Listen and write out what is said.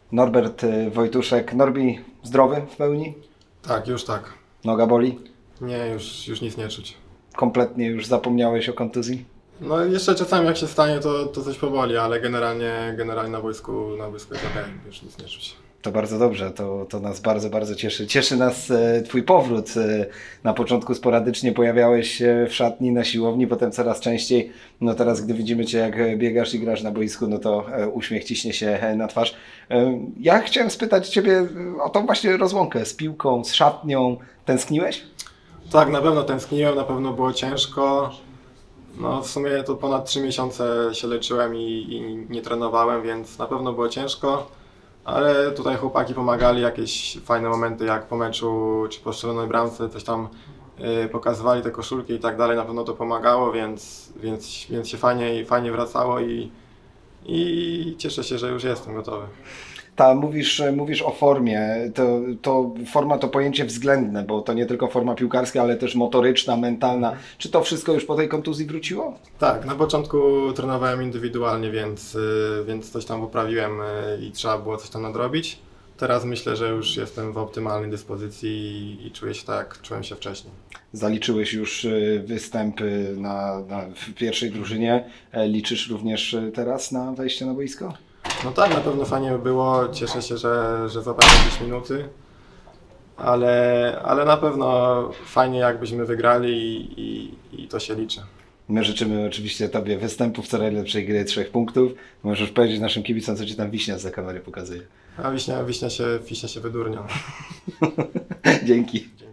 Norbert Wojtuszek. Norbi, zdrowy w pełni? Tak, już tak. Noga boli? Nie, już nic nie czuć. Kompletnie już zapomniałeś o kontuzji? No jeszcze czasami jak się stanie, to coś powoli, ale generalnie na boisku jest okej, już nic nie czuć. To bardzo dobrze, to nas bardzo, bardzo cieszy. Cieszy nas Twój powrót. Na początku sporadycznie pojawiałeś się w szatni, na siłowni, potem coraz częściej. No teraz, gdy widzimy Cię, jak biegasz i grasz na boisku, no to uśmiech ciśnie się na twarz. Ja chciałem spytać Ciebie o tą właśnie rozłąkę z piłką, z szatnią. Tęskniłeś? Tak, na pewno tęskniłem, na pewno było ciężko. No w sumie to ponad 3 miesiące się leczyłem i nie trenowałem, więc na pewno było ciężko. Ale tutaj chłopaki pomagali, jakieś fajne momenty jak po meczu czy po strzelonej bramce, coś tam pokazywali te koszulki i tak dalej, na pewno to pomagało, więc się fajnie wracało i cieszę się, że już jestem gotowy. Mówisz o formie. To forma to pojęcie względne, bo to nie tylko forma piłkarska, ale też motoryczna, mentalna. Czy to wszystko już po tej kontuzji wróciło? Tak, na początku trenowałem indywidualnie, więc coś tam poprawiłem i trzeba było coś tam nadrobić. Teraz myślę, że już jestem w optymalnej dyspozycji i czuję się tak, jak czułem się wcześniej. Zaliczyłeś już występy w pierwszej drużynie. Liczysz również teraz na wejście na boisko? No tak, na pewno fajnie by było. Cieszę się, że złapałem jakieś minuty, ale na pewno fajnie jakbyśmy wygrali i to się liczy. My życzymy oczywiście Tobie występów, co najlepszej gry, 3 punktów. Możesz powiedzieć naszym kibicom, co Ci tam Wiśnia za kamerę pokazuje. A wiśnia się wydurnia. Dzięki.